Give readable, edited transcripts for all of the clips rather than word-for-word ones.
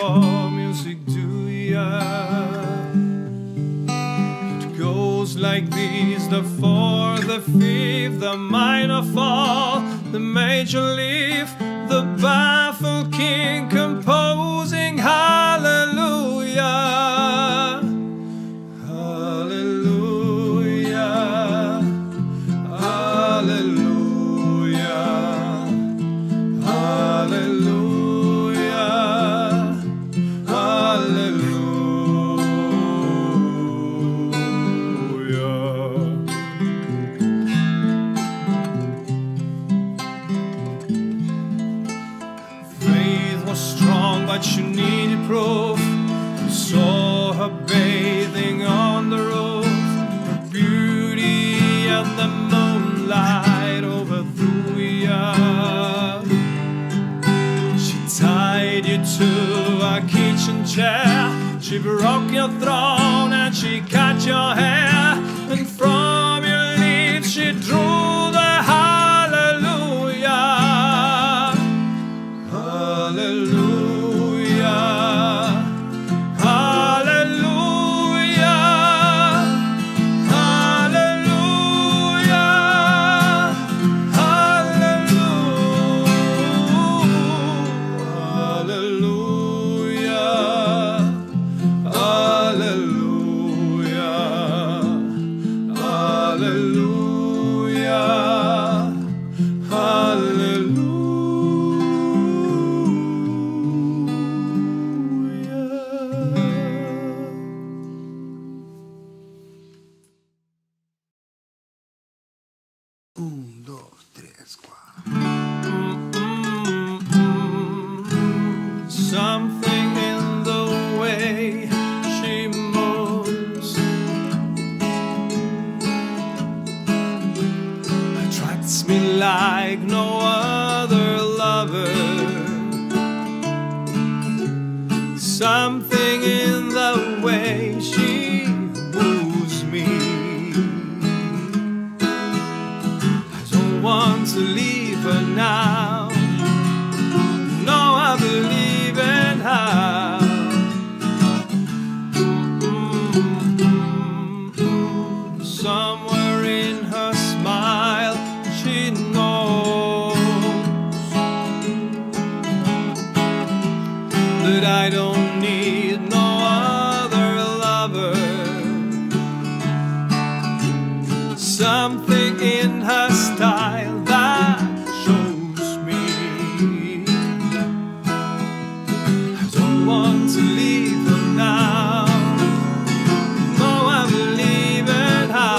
for music, do ya? It goes like this: the fourth, the fifth, the minor fall, the major lift, the baffled king composing hallelujah, hallelujah, hallelujah, hallelujah, hallelujah. Faith was strong, but she needed proof. You saw her bathing on the roof, her beauty and the moonlight overthrew you. She tied you to a kitchen chair, she broke your throne and she cut your hair, and from your lips she drew the hallelujah, hallelujah, hallelujah, hallelujah, hallelujah, hallelujah, hallelujah, Un, dos, tres, cuatro. Something in the way she moves attracts me like no other lover. Something in the way she moves me. I don't want to leave her now. No, I believe in her. Somewhere in her smile, she knows that I don't need no other lover. Something in her style that shows me I don't want to leave her now. No, I believe in her.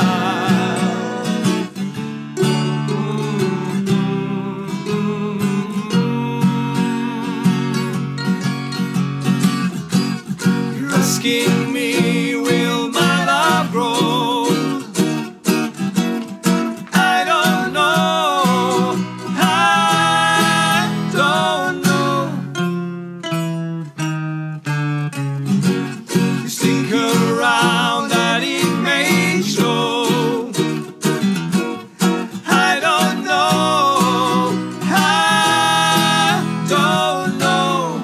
You're asking me, will my love grow? I don't know. I don't know. You stick around and it may show. I don't know. I don't know.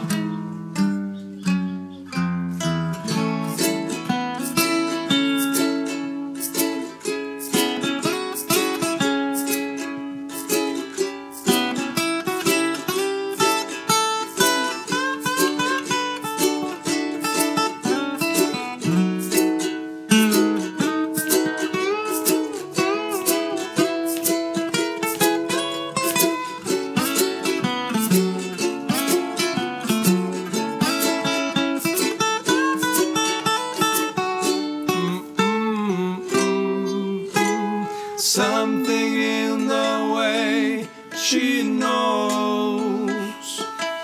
Something in the way she knows,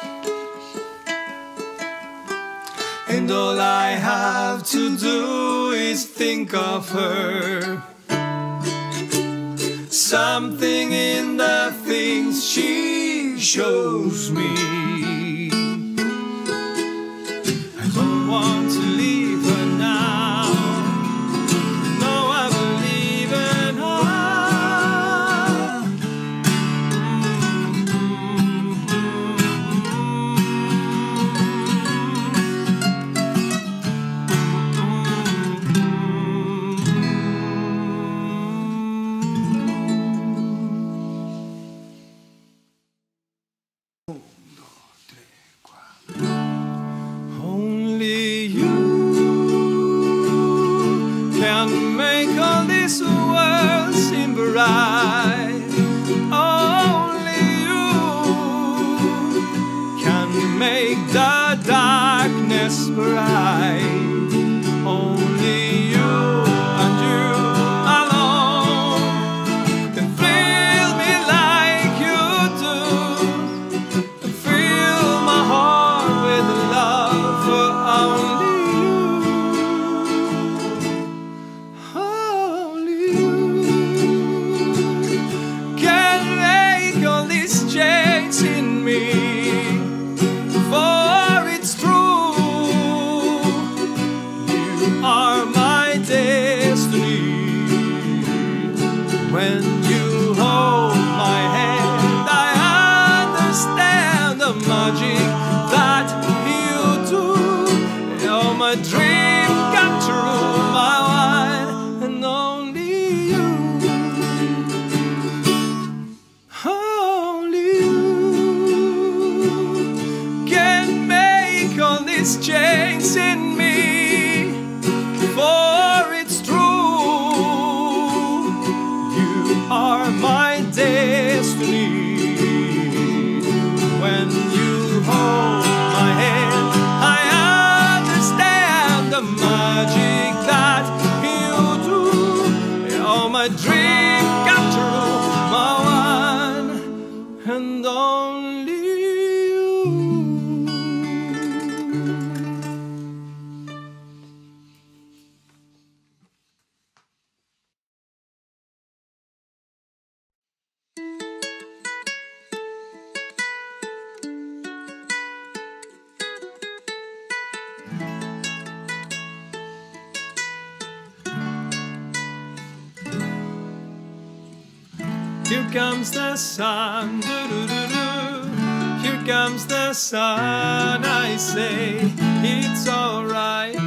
and all I have to do is think of her. Something in the things she shows me. I don't want to leave her now. No, I believe in her. this world seem bright. Only you can make the darkness bright. Only you and you alone can thrill me like you do, and fill my heart with love for only you. Only you can make all these changes in me, for it's true, you are my destiny. When you hold my hand, I understand the magic that you do. You're my dream come true, my one and only you. Only you can make all these changes in me, for it's true, you are my destiny. When you hold my hand, I understand the magic that you do. You're my dream come true, my one and only you. Here comes the sun, doo-doo-doo-doo. Here comes the sun, I say, it's alright.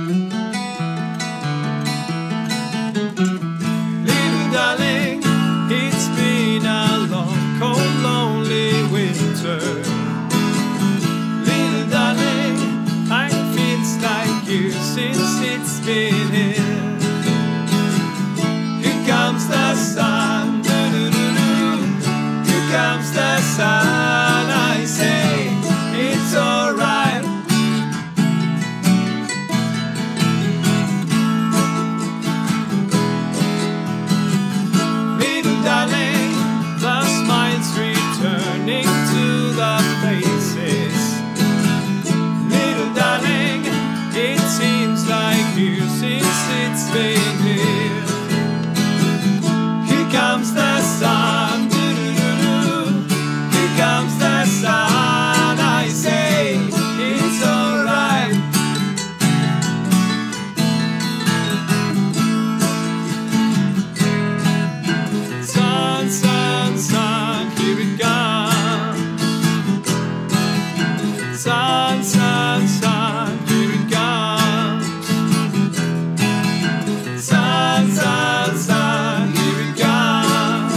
Little darling, it's been a long, cold, lonely winter. Little darling, I feels like years since it's been here. Here comes the sun, here comes the sun, I say, it's alright. Little darling, the smiles returning to the faces. Little darling, it seems like years since it's been here. Here comes the sun, here comes the sun, I say, it's alright. Sun, sun, sun, here it comes. Sun, sun, sun, here it comes. Sun, sun, sun, here it comes.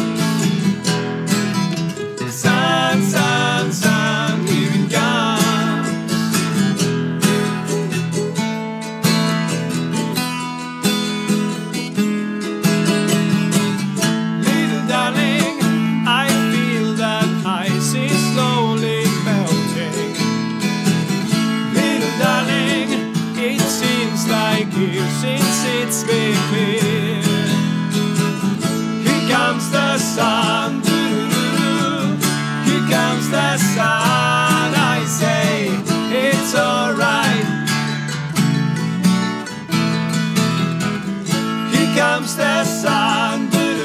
Sun, sun, sun, here it comes. Little darling, I feel that ice is slowly melting. Little darling, it seems like years since it's been here. Here comes the sun, here comes the sun, I say, it's alright. Here comes the sun,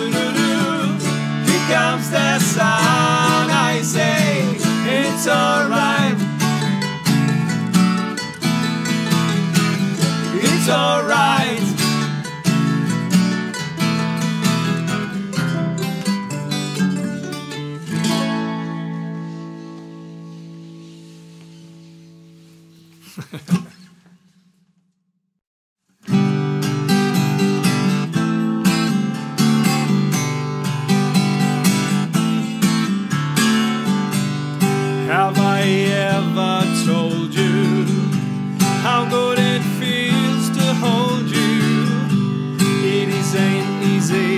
here comes the sun, I say, it's alright. It's alright. Have I ever told you how good it feels to hold you? It isn't easy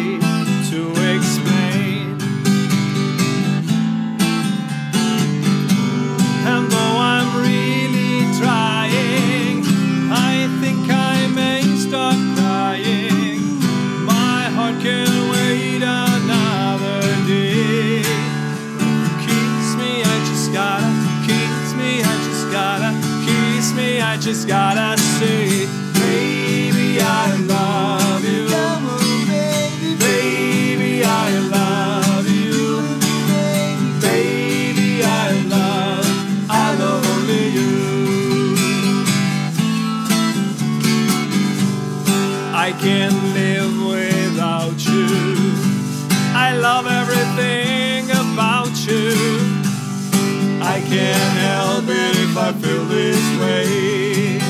me, I just gotta say, baby, I love you. Baby, I love you. Baby, I love only you. I can't live without you. I love everything about you. I can't help it if I feel this way.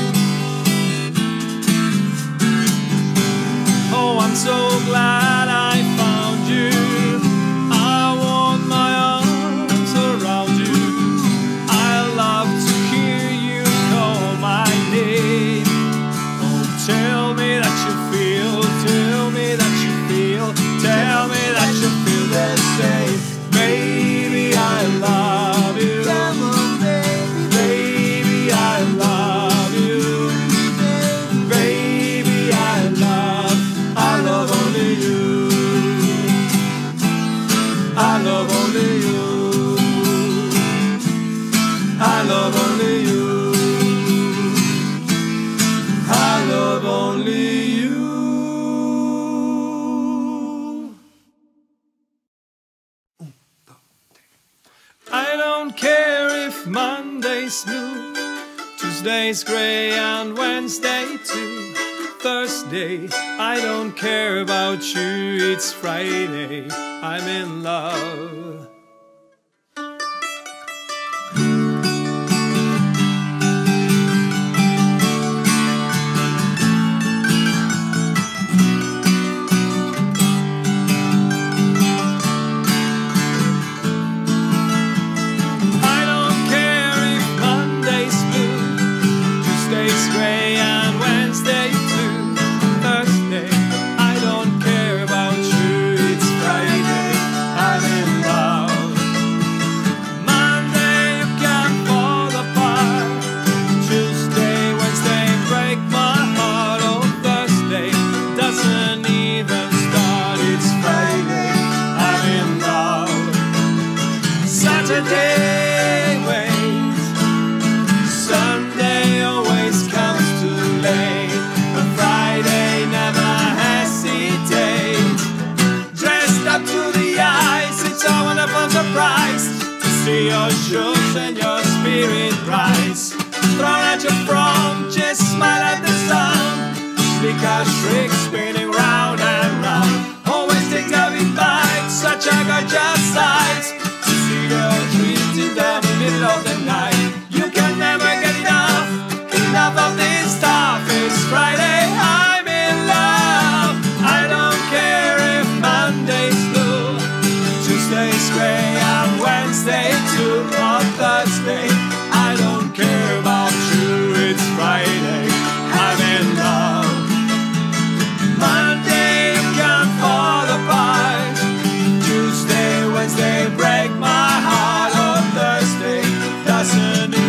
Oh, I'm so glad I found you. I want my arms around you. I love to hear you call my name. Oh, tell me that you feel, tell me that you feel, tell me that you feel the same. Baby, I love you. Baby, I love you. Baby, I love only you. I love only you. I love only you. I love only you. I don't care if Monday's smooth, Tuesday's gray and Wednesday too. Thursday, I don't care about you, it's Friday, I'm in love. Saturday waits, Sunday always comes too late, but Friday never hesitates. Dressed up to the eyes, it's a wonderful surprise to see your shoes and your spirit rise. Thrown at your prom, just smile at the sun. Slick as shriek spinning round and round. Always takes a big bite, such a gorgeous sight. You're treated in the middle of the night. You can never get enough of this stuff. It's Friday, I'm in love. I don't care if Monday's blue, Tuesday's gray and Wednesday too, or Thursday. I don't care about you, it's Friday, I'm in love. Monday you can fall apart, Tuesday, Wednesday break my heart. On Thursday doesn't